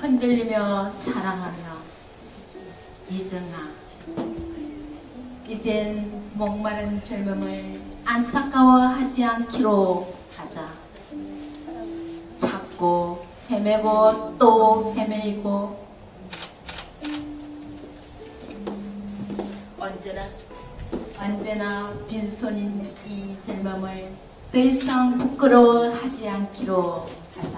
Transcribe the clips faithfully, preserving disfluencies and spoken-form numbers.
흔들리며 사랑하며 이정아, 이젠 목마른 젊음을 안타까워하지 않기로 하자. 찾고 헤매고 또 헤매이고 언제나 언제나 빈손인 이 젊음을 더 이상 부끄러워하지 않기로 하자.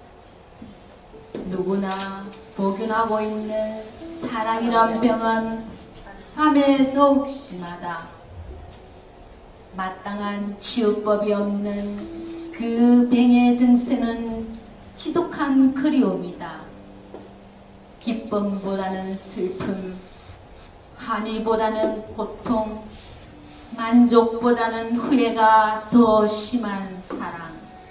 누구나 복용하고 있는 사랑이란 병은 밤에 더욱 심하다. 마땅한 치유법이 없는 그 병의 증세는 지독한 그리움이다. 기쁨보다는 슬픔, 한의보다는 고통, 만족보다는 후회가 더 심한 사랑.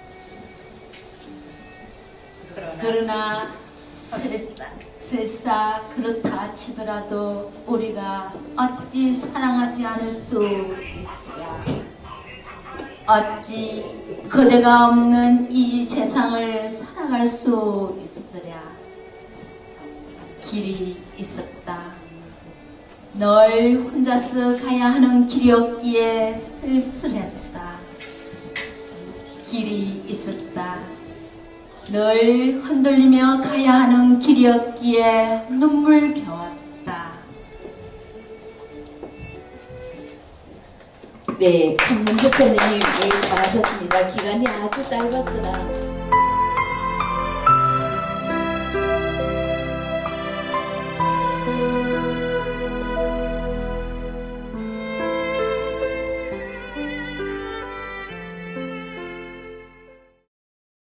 그러나, 그러나 설사, 설사 그렇다 치더라도 우리가 어찌 사랑하지 않을 수 있으랴. 어찌 그대가 없는 이 세상을 살아갈 수 있으랴. 길이 있었다. 널 혼자서 가야 하는 길이었기에 쓸쓸했다. 길이 있었다. 널 흔들리며 가야 하는 길이었기에 눈물겨웠다. 네, 강문석 선생님, 네, 잘하셨습니다. 기간이 아주 짧았으나